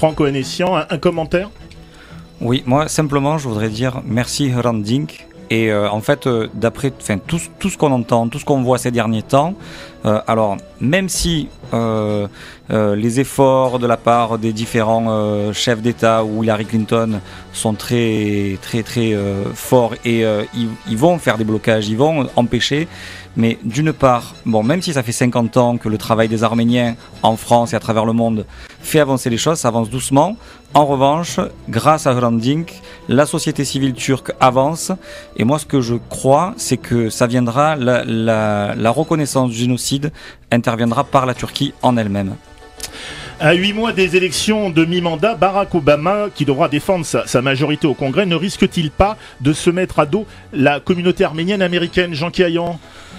franco-vénétien. Un commentaire ? Oui, moi simplement je voudrais dire merci Hrant Dink. Et en fait, d'après tout ce qu'on entend, tout ce qu'on voit ces derniers temps, alors même si les efforts de la part des différents chefs d'État ou Hillary Clinton sont très forts et ils vont faire des blocages, ils vont empêcher. Mais d'une part, bon, même si ça fait 50 ans que le travail des Arméniens en France et à travers le monde fait avancer les choses, ça avance doucement. En revanche, grâce à Hrant Dink, la société civile turque avance. Et moi, ce que je crois, c'est que ça viendra, la reconnaissance du génocide interviendra par la Turquie en elle-même. À 8 mois des élections de mi-mandat, Barack Obama, qui devra défendre sa majorité au Congrès, ne risque-t-il pas de se mettre à dos la communauté arménienne américaine? Jean Caillan.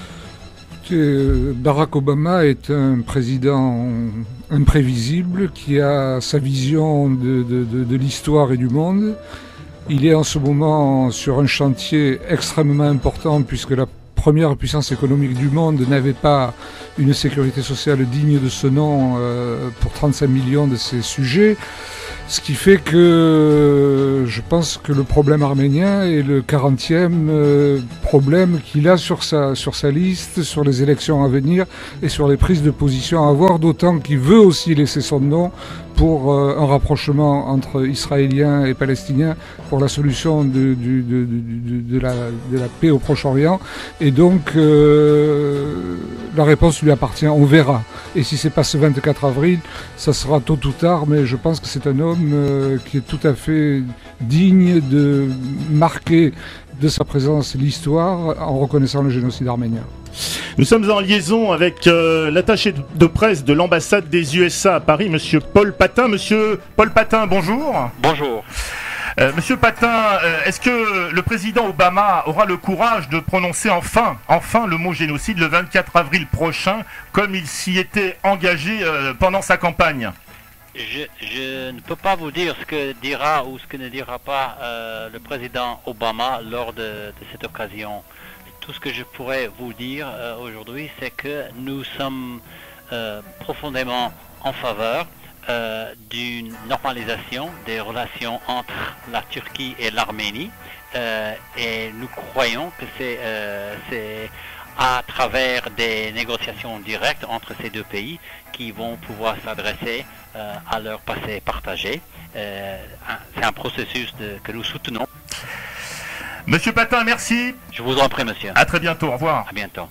Barack Obama est un président imprévisible qui a sa vision de l'histoire et du monde. Il est en ce moment sur un chantier extrêmement important puisque la première puissance économique du monde n'avait pas une sécurité sociale digne de ce nom pour 35 millions de ses sujets. Ce qui fait que je pense que le problème arménien est le 40e problème qu'il a sur sa liste, sur les élections à venir et sur les prises de position à avoir, d'autant qu'il veut aussi laisser son nom pour un rapprochement entre Israéliens et Palestiniens pour la solution de la paix au Proche-Orient. Et donc, la réponse lui appartient, on verra. Et si c'est pas ce 24 avril, ça sera tôt ou tard, mais je pense que c'est un homme qui est tout à fait digne de marquer de sa présence l'histoire en reconnaissant le génocide arménien. Nous sommes en liaison avec l'attaché de presse de l'ambassade des USA à Paris, Monsieur Paul Patin. Monsieur Paul Patin, bonjour. Bonjour. Monsieur Patin, est-ce que le président Obama aura le courage de prononcer enfin le mot génocide le 24 avril prochain, comme il s'y était engagé pendant sa campagne? Je ne peux pas vous dire ce que dira ou ce que ne dira pas le président Obama lors de cette occasion. Tout ce que je pourrais vous dire aujourd'hui, c'est que nous sommes profondément en faveur d'une normalisation des relations entre la Turquie et l'Arménie et nous croyons que c'est à travers des négociations directes entre ces deux pays qui vont pouvoir s'adresser à leur passé partagé. C'est un processus que nous soutenons. Monsieur Patin, merci. Je vous en prie, monsieur. À très bientôt, au revoir. À bientôt.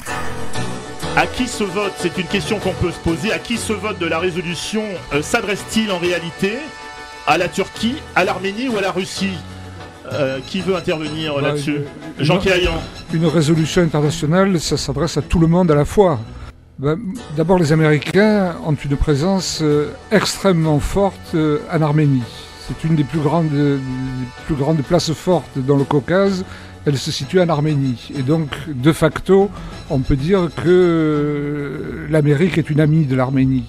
À qui ce vote? C'est une question qu'on peut se poser. À qui ce vote de la résolution s'adresse-t-il en réalité? À la Turquie, à l'Arménie ou à la Russie? Qui veut intervenir là-dessus? Jean Caillan. Une résolution internationale, ça s'adresse à tout le monde à la fois. D'abord, les Américains ont une présence extrêmement forte en Arménie. C'est une des plus grandes places fortes dans le Caucase. Elle se situe en Arménie. Et donc, de facto, on peut dire que l'Amérique est une amie de l'Arménie.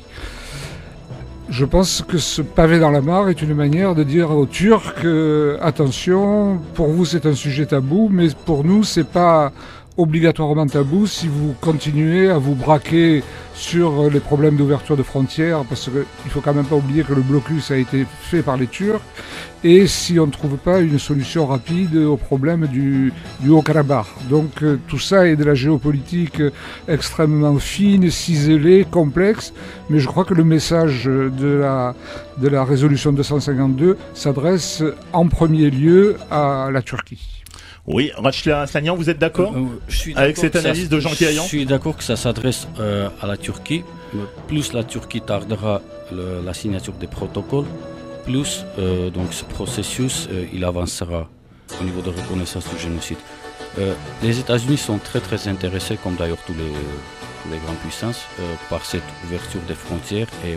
Je pense que ce pavé dans la mare est une manière de dire aux Turcs attention, pour vous c'est un sujet tabou, mais pour nous c'est pas obligatoirement tabou si vous continuez à vous braquer sur les problèmes d'ouverture de frontières, parce qu'il ne faut quand même pas oublier que le blocus a été fait par les Turcs, et si on ne trouve pas une solution rapide au problème du Haut-Karabakh. Donc tout ça est de la géopolitique extrêmement fine, ciselée, complexe, mais je crois que le message de la résolution 252 s'adresse en premier lieu à la Turquie. Oui, Rachela Slanian, vous êtes d'accord avec cette analyse de Jean Caillan? Je suis d'accord que ça s'adresse à la Turquie. Plus la Turquie tardera la signature des protocoles, plus donc ce processus il avancera au niveau de reconnaissance du génocide. Les États-Unis sont très intéressés, comme d'ailleurs tous les grandes puissances, par cette ouverture des frontières et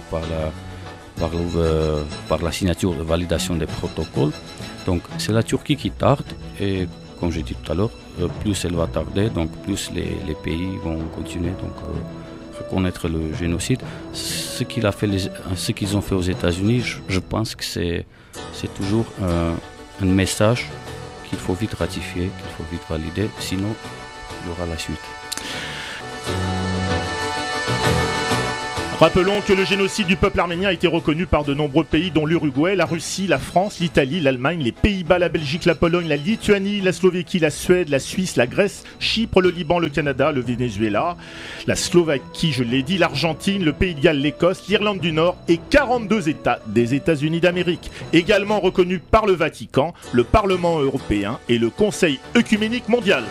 par la signature de validation des protocoles. Donc c'est la Turquie qui tarde et comme j'ai dit tout à l'heure, plus elle va tarder, donc plus les pays vont continuer à reconnaître le génocide. Ce qu'ils ont fait aux États-Unis, je pense que c'est toujours un message qu'il faut vite ratifier, qu'il faut vite valider, sinon il y aura la suite. Rappelons que le génocide du peuple arménien a été reconnu par de nombreux pays dont l'Uruguay, la Russie, la France, l'Italie, l'Allemagne, les Pays-Bas, la Belgique, la Pologne, la Lituanie, la Slovéquie, la Suède, la Suisse, la Grèce, Chypre, le Liban, le Canada, le Venezuela, la Slovaquie, je l'ai dit, l'Argentine, le Pays de Galles, l'Écosse, l'Irlande du Nord et 42 États des États-Unis d'Amérique, également reconnus par le Vatican, le Parlement européen et le Conseil œcuménique mondial.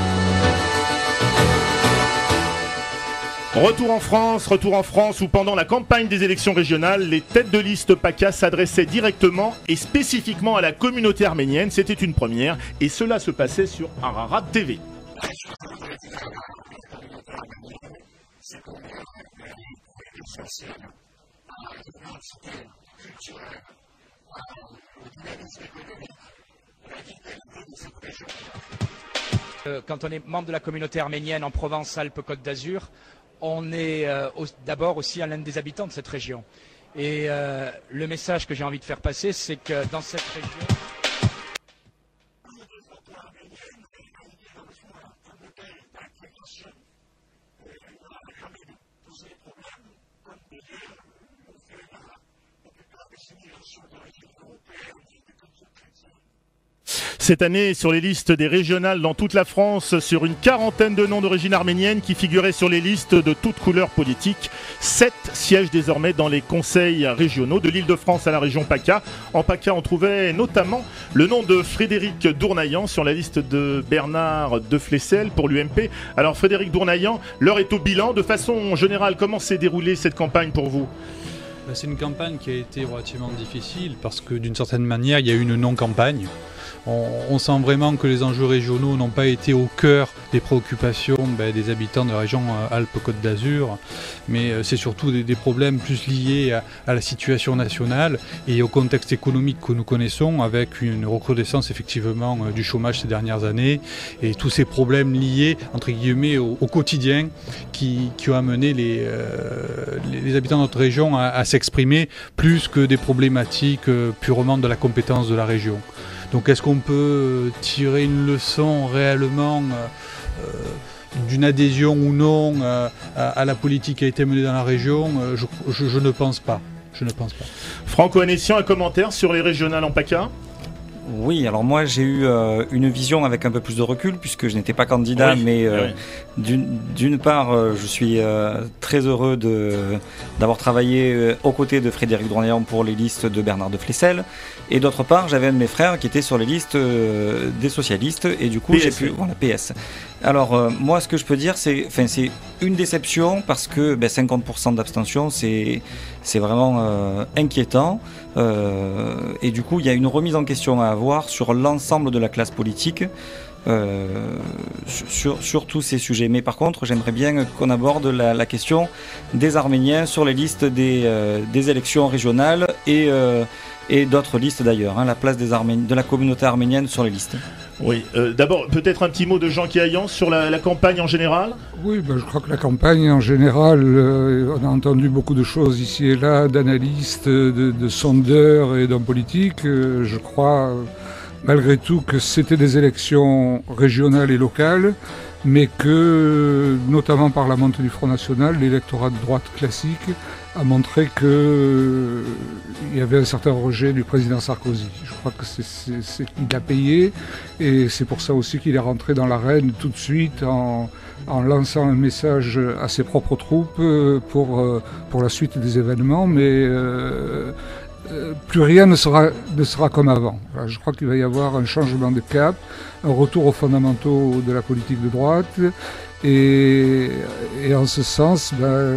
Retour en France où pendant la campagne des élections régionales, les têtes de liste PACA s'adressaient directement et spécifiquement à la communauté arménienne. C'était une première et cela se passait sur Ararat TV. Quand on est membre de la communauté arménienne en Provence-Alpes-Côte d'Azur, on est d'abord aussi l'un des habitants de cette région. Et le message que j'ai envie de faire passer, c'est que dans cette région... Cette année, sur les listes des régionales dans toute la France, sur une quarantaine de noms d'origine arménienne qui figuraient sur les listes de toutes couleurs politiques. 7 siègent désormais dans les conseils régionaux de l'Île-de-France à la région PACA. En PACA, on trouvait notamment le nom de Frédéric Dournaillan sur la liste de Bernard de Flessel pour l'UMP. Alors Frédéric Dournaillan, l'heure est au bilan. De façon générale, comment s'est déroulée cette campagne pour vous ? C'est une campagne qui a été relativement difficile parce que d'une certaine manière, il y a eu une non-campagne. On sent vraiment que les enjeux régionaux n'ont pas été au cœur des préoccupations des habitants de la région Alpes-Côte d'Azur, mais c'est surtout des problèmes plus liés à la situation nationale et au contexte économique que nous connaissons, avec une recrudescence effectivement du chômage ces dernières années et tous ces problèmes liés entre guillemets au quotidien qui ont amené les habitants de notre région à s'exprimer plus que des problématiques purement de la compétence de la région. Donc est-ce qu'on peut tirer une leçon réellement d'une adhésion ou non à la politique qui a été menée dans la région ? Je ne pense pas. Franco Anessian, un commentaire sur les régionales en PACA ? Oui, alors moi j'ai eu une vision avec un peu plus de recul puisque je n'étais pas candidat, oui, mais d'une part je suis très heureux d'avoir travaillé aux côtés de Frédéric Dournaillan pour les listes de Bernard de Flessel, et d'autre part j'avais un de mes frères qui était sur les listes des socialistes et du coup PS, j'ai pu... Voilà, PS. Alors moi ce que je peux dire c'est une déception parce que 50% d'abstention c'est vraiment inquiétant. Et du coup, il y a une remise en question à avoir sur l'ensemble de la classe politique, sur tous ces sujets. Mais par contre, j'aimerais bien qu'on aborde la question des Arméniens sur les listes des élections régionales et d'autres listes d'ailleurs, la place de la communauté arménienne sur les listes. Oui, d'abord peut-être un petit mot de Jean Kéayan sur la campagne en général. Oui, je crois que la campagne en général, on a entendu beaucoup de choses ici et là, d'analystes, de sondeurs et d'hommes politiques. Je crois malgré tout que c'était des élections régionales et locales, mais que, notamment par la montée du Front National, l'électorat de droite classique a montré qu'il y avait un certain rejet du président Sarkozy. Je crois que il a payé, et c'est pour ça aussi qu'il est rentré dans l'arène tout de suite en lançant un message à ses propres troupes pour la suite des événements, mais plus rien ne sera comme avant. Voilà, je crois qu'il va y avoir un changement de cap, un retour aux fondamentaux de la politique de droite, et en ce sens,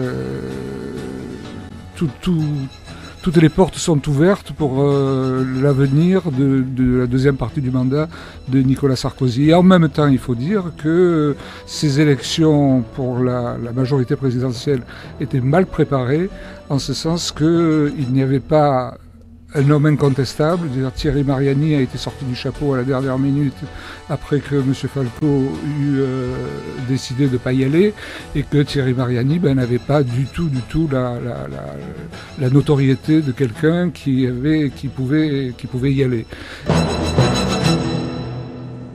toutes les portes sont ouvertes pour l'avenir de la deuxième partie du mandat de Nicolas Sarkozy. Et en même temps, il faut dire que ces élections pour la majorité présidentielle étaient mal préparées, en ce sens qu'il n'y avait pas un homme incontestable. Thierry Mariani a été sorti du chapeau à la dernière minute après que M. Falco eut décidé de ne pas y aller, et que Thierry Mariani n'avait pas du tout la notoriété de quelqu'un qui pouvait y aller.